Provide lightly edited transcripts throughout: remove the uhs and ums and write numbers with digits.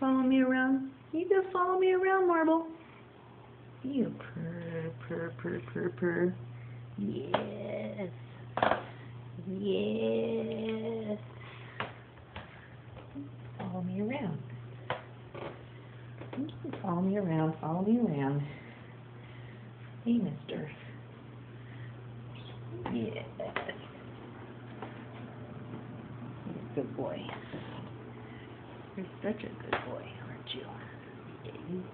Follow me around. You go follow me around, Marble. You purr. Yes. Yes. Follow me around. You can follow me around. Follow me around. Hey, mister. Yes. You're a good boy. You're such a good boy, aren't you? Yeah, you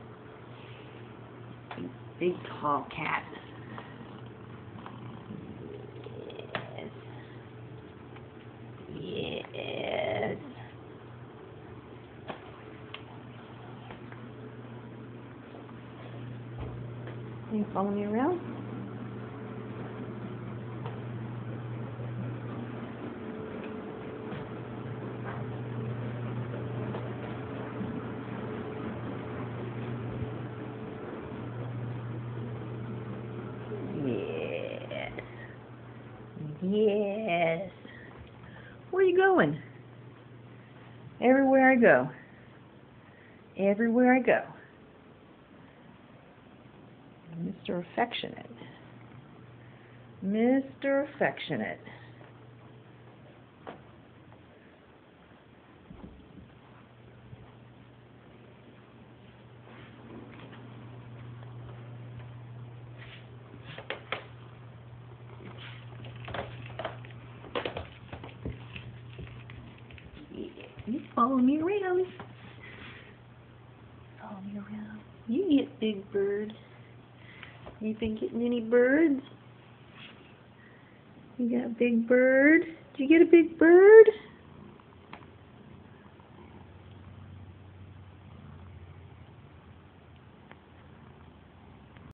are. You big, tall cat. Yes. Yes. Can you follow me around? Yes. Yes. Where are you going? Everywhere I go. Everywhere I go. Mr. Affectionate. Mr. Affectionate. You follow me around. Follow me around. You get big bird. You been getting any birds? You got a big bird? Did you get a big bird?